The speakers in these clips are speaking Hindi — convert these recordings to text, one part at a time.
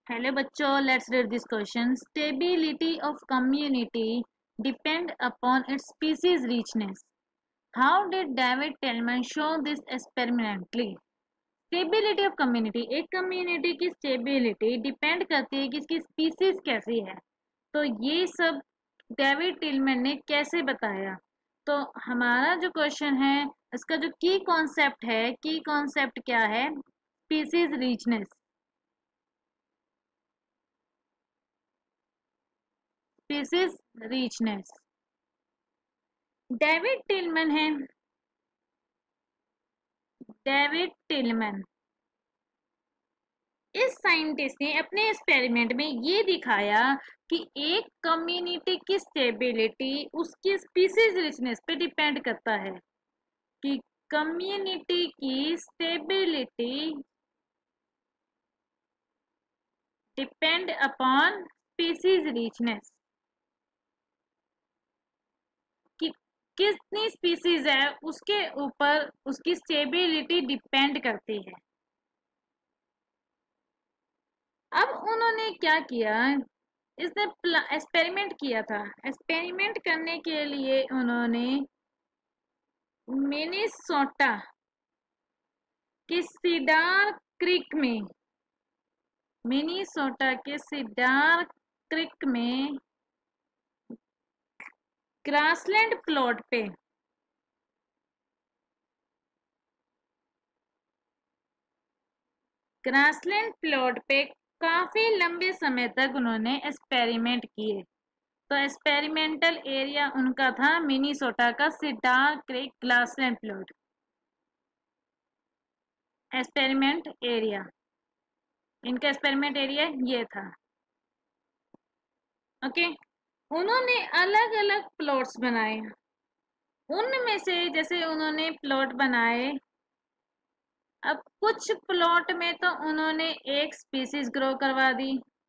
हेलो बच्चों, let's read this question. Stability of community depend upon its species richness. How did David Tilman show this experimentally? Stability of community, एक कम्युनिटी की स्टेबिलिटी डिपेंड करती है कि इसकी स्पीसीज कैसी है. तो ये सब डेविड टिलमैन ने कैसे बताया? तो हमारा जो क्वेश्चन है, इसका जो की कॉन्सेप्ट है, की कॉन्सेप्ट क्या है? Species richness. Species richness. David Tilman है. डेविड टिलमैन इस साइंटिस्ट ने अपने एक्सपेरिमेंट में ये दिखाया कि एक कम्युनिटी की स्टेबिलिटी उसकी स्पीसीज रिचनेस पे डिपेंड करता है. कि कम्युनिटी की stability depend upon species richness. कि कितनी स्पीसीज है उसके ऊपर उसकी स्टेबिलिटी डिपेंड करती है. अब उन्होंने क्या किया? इसने एक्सपेरिमेंट किया था. एक्सपेरिमेंट करने के लिए उन्होंने मिनेसोटा के सीडार क्रीक में मिनेसोटा के सीडार क्रीक में ग्रासलैंड प्लॉट पे काफी लंबे समय तक उन्होंने एक्सपेरिमेंट किए. तो एक्सपेरिमेंटल एरिया उनका था मिनीसोटा का Cedar Creek grassland plot. Experiment area, इनका एक्सपेरिमेंट एरिया ये था. ओके. उन्होंने अलग अलग प्लॉट्स बनाए. उनमें से जैसे उन्होंने प्लॉट बनाए, अब कुछ प्लॉट में तो उन्होंने एक स्पीसीज ग्रो करवा दी.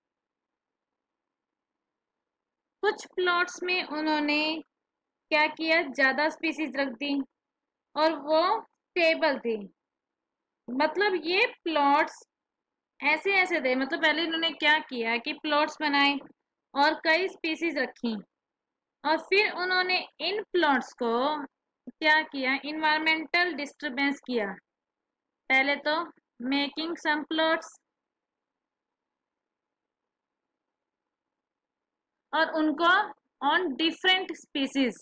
कुछ प्लॉट्स में उन्होंने क्या किया, ज्यादा स्पीसीज रख दी और वो स्टेबल थी. मतलब ये प्लॉट्स ऐसे ऐसे थे. मतलब पहले इन्होंने क्या किया कि प्लॉट्स बनाए और कई स्पीसीज रखी और फिर उन्होंने इन प्लॉट्स को क्या किया, इन्वायरमेंटल डिस्टरबेंस किया. पहले तो मेकिंग सम प्लॉट्स और उनको ऑन डिफरेंट स्पीसीज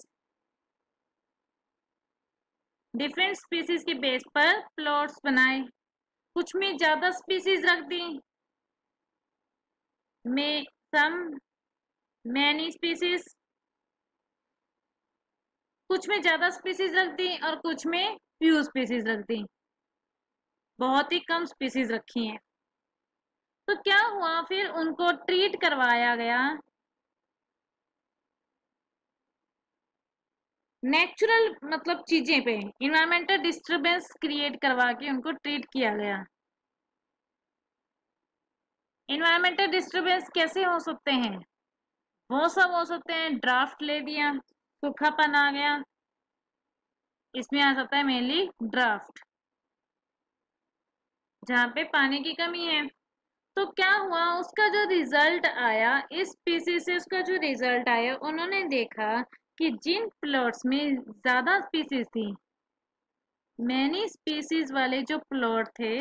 के बेस पर प्लॉट्स बनाए. कुछ में ज्यादा स्पीसीज रख दी, में सम मैनी स्पीसीज. कुछ में ज्यादा स्पीसीज रख दी और कुछ में फ्यू स्पीसीज रख दी. बहुत ही कम स्पीसीज रखी हैं. तो क्या हुआ, फिर उनको ट्रीट करवाया गया नेचुरल मतलब चीजें पे. इन्वायरमेंटल डिस्टरबेंस क्रिएट करवा के उनको ट्रीट किया गया. इन्वायरमेंटल डिस्टरबेंस कैसे हो सकते हैं? वो सब हो सकते हैं, ड्राफ्ट ले दिया, सूखापन आ गया, इसमें आ सकता है मेनली ड्राफ्ट, जहाँ पे पानी की कमी है. तो क्या हुआ, उसका जो रिजल्ट आया, इस स्पीसीज से उसका जो रिजल्ट आया, उन्होंने देखा कि जिन प्लॉट्स में ज्यादा स्पीसीज थी, मैनी स्पीसीज वाले जो प्लॉट थे,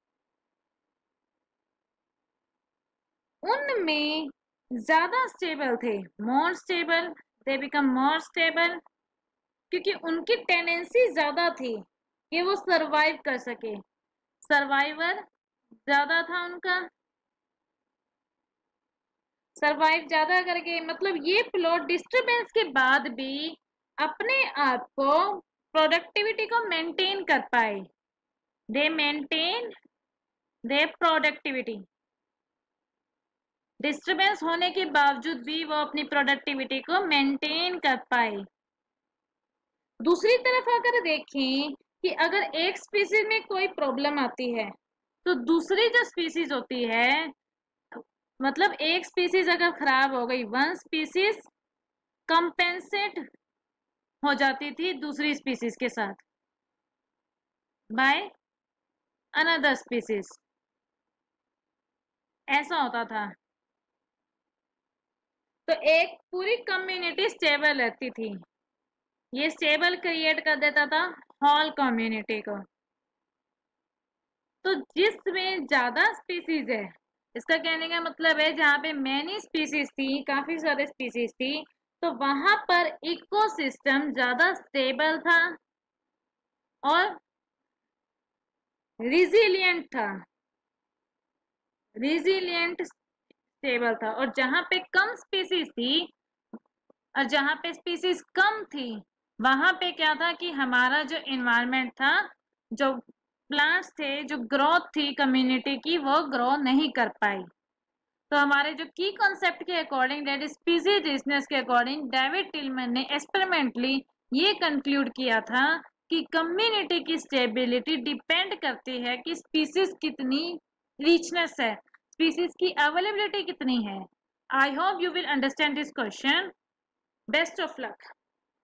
उनमें ज्यादा स्टेबल थे. More stable, they become more stable. क्योंकि उनकी टेंडेंसी ज्यादा थी कि वो सरवाइव कर सके. सर्वाइवर ज्यादा था उनका. सरवाइव ज्यादा करके मतलब ये प्लॉट डिस्टरबेंस के बाद भी अपने आप को, प्रोडक्टिविटी को मेंटेन कर पाए. They maintain their productivity. Disturbance होने के बावजूद भी वो अपनी प्रोडक्टिविटी को मेंटेन कर पाए. दूसरी तरफ अगर देखें कि अगर एक स्पीसीज में कोई प्रॉब्लम आती है, तो दूसरी जो स्पीसीज होती है, मतलब एक स्पीसीज अगर खराब हो गई, वन स्पीसीज कंपेंसेट हो जाती थी दूसरी स्पीसीज के साथ बाय अनदर स्पीसीज. ऐसा होता था। तो एक पूरी कम्युनिटी स्टेबल रहती थी। ये स्टेबल क्रिएट कर देता था होल कम्युनिटी को। तो जिसमें ज्यादा स्पीसीज है, इसका कहने का मतलब है जहाँ पे मैनी स्पीसीज थी, काफी सारे स्पीसीज थी, तो वहां पर इकोसिस्टम ज्यादा स्टेबल था और रिजिलियंट था। रिजिलियंट स्टेबल था। और जहां पे कम स्पीसीज थी और जहां पे स्पीसीज कम थी, वहां पे क्या था कि हमारा जो एनवायरनमेंट था, जो प्लांट्स थे, जो ग्रोथ थी कम्युनिटी की, वो ग्रो नहीं कर पाई। तो हमारे जो की कॉन्सेप्ट के according, that is species richness के अकॉर्डिंग, डेविड टिलमैन ने एक्सपेरिमेंटली ये कंक्लूड किया था कि कम्युनिटी की स्टेबिलिटी डिपेंड करती है कि स्पीसीज कितनी रिचनेस है, स्पीसीज की अवेलेबिलिटी कितनी है। I hope you will understand this question. Best of luck.